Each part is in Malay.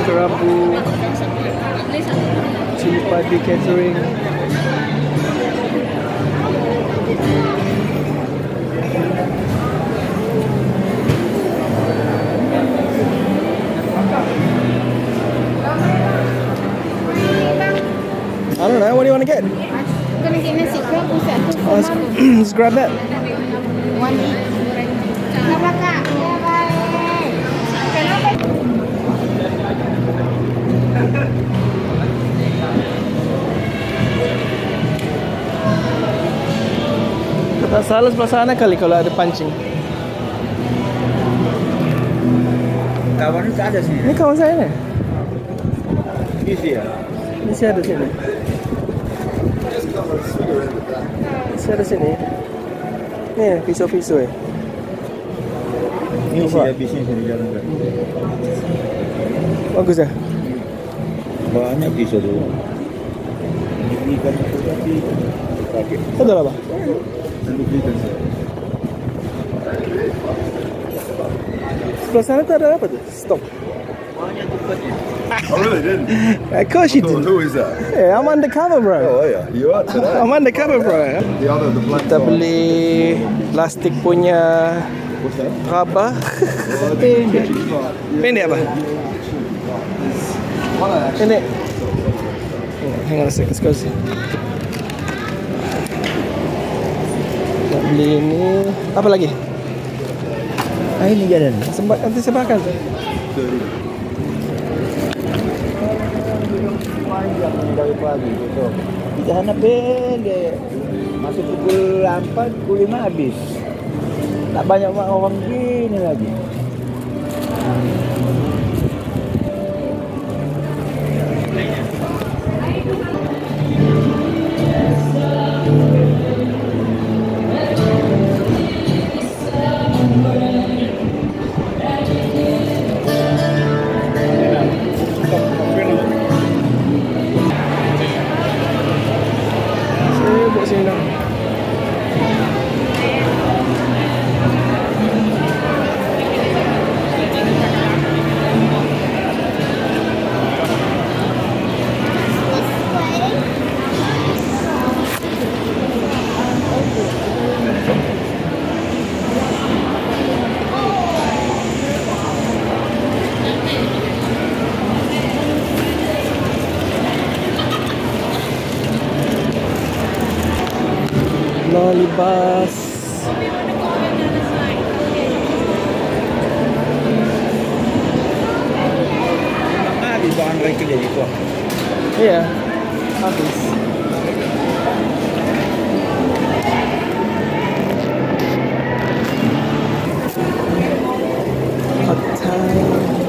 kerabu, cili padi catering. I don't know, what do you want to get? I'm gonna get nasi kerabu satu. Oh, let's grab that. One each. Kenapa kak? Ya baik. Kenapa? Tak salah sebelah sana kali kalau ada pancing. Kawan itu ada sini. Ini kawan saya nih. Isi ya. Ini ada sini. Ini ada sini. Nih pisau-pisau ya. Ini sih habisnya dari jalan kan. Bagus ya. Banyak pisau dulu. Ini kan tadi pakai. Betul apa? Lalu belikan saya. Sebelah sana tuh ada apa tuh? Stop. Banyak tempatnya. I really didn't. Of course you did. Who is that? Yeah, I'm undercover, bro. Oh yeah, you are today. I'm undercover, bro. The other, the black Kita guy. beli plastik punya What's that? raba. Pendek. Pendek apa? Pendek. Hang on a second, let's go see. Nak beli ini. Apa lagi? Ini jalan. Nanti sebarkan. Panjang dari pagi itu. Kita sana pendek. Masuk pukul 4, pukul 5 habis. Tak banyak orang gini lagi. Sibuk sini dah. Libas. Habis bahan mereka jadi kuah. Iya, habis. Hot time.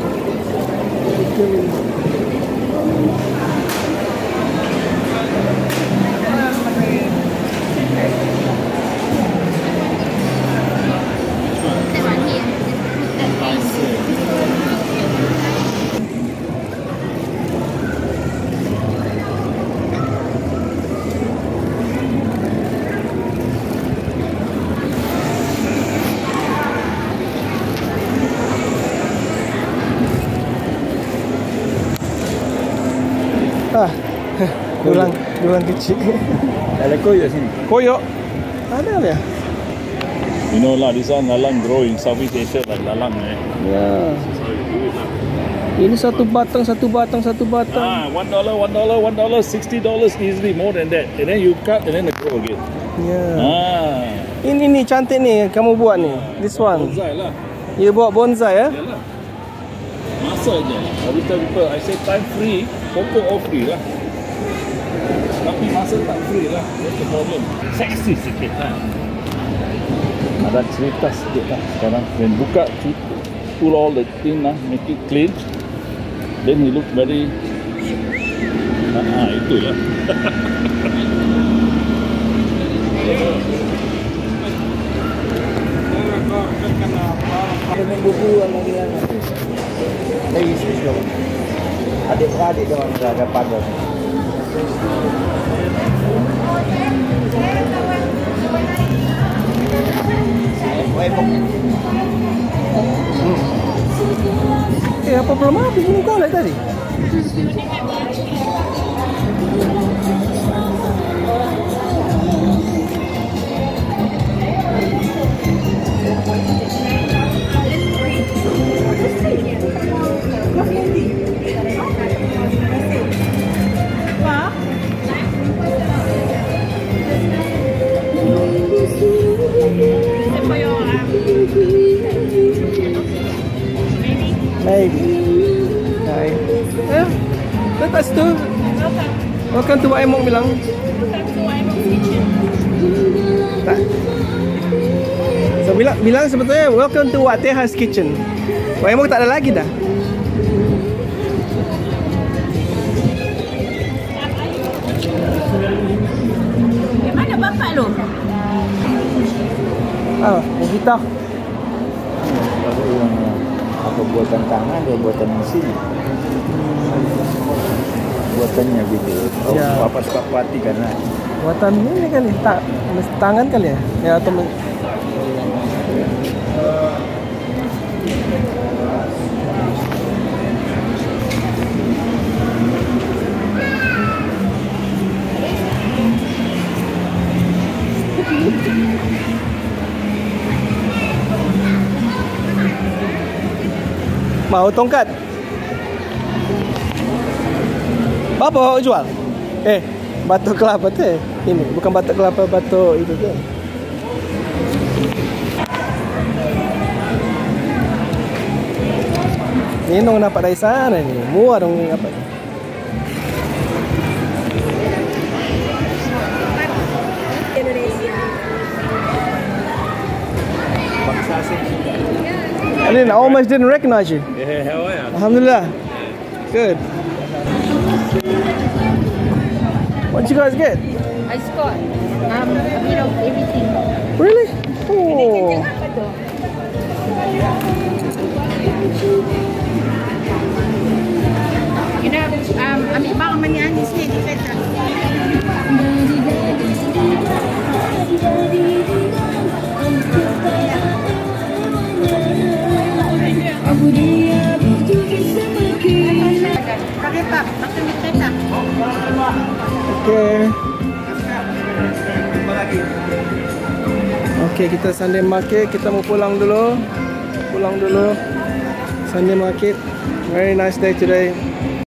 Dulang kecil. Ada koyo sini. Koyok. Ada ya? You know lah, this one lalang grow in Southeast Asia like lalang eh. Ya. Ini satu batang. $1, $1, $60 easily, more than that. And then you cut and then they grow again. Ya. Ah, Ini nih cantik nih kamu buat nih. This one. bonsai lah. You buat bonsai ya? Yalah. Masa je. I tell people, I say time free, pokok all free lah. Tapi masa tak free lah. That's the problem. Seksi sikit lah. Ada cerita sikit lah sekarang. When buka, pull all the thing lah, make it clean. Then he look very... itulah. Ada main buku lagi yang lagi spesial. Adik-adik doang ada pada. Ya, Kenapa belum habis minum kolak tadi? Maybe. Hai. Lepas tu. Welcome to Wak Emok bilang. Tak. So bilang sebetulnya welcome to Wak Teha's kitchen. Wak Emok tak ada lagi dah. Mana bapak lu? Kita. Kalau yang apa buatan tangan atau buatan mesin? Buatannya gitu. Oh, Ya. apa suka perhatikan lah. Buatan ini kali, tak tangan kali ya? Ya atau mau tongkat? Apa awak jual? Batok kelapa tu. Ini bukan batok kelapa, batok itu tu. Ini dong dapat dari sana ni. Muar dong dapat. Bangsa asing sudah. I almost didn't recognize you. Yeah, how are you? Alhamdulillah. Good. What did you guys get? I scored a bit of everything. Really? Oh. Apa tu? You know, ambil bang mani Anis ni dia kata. Pakai pap, makan di kereta. Okay. Okay, kita Sunday market. Kita mau pulang dulu. Sunday market. Very nice day today.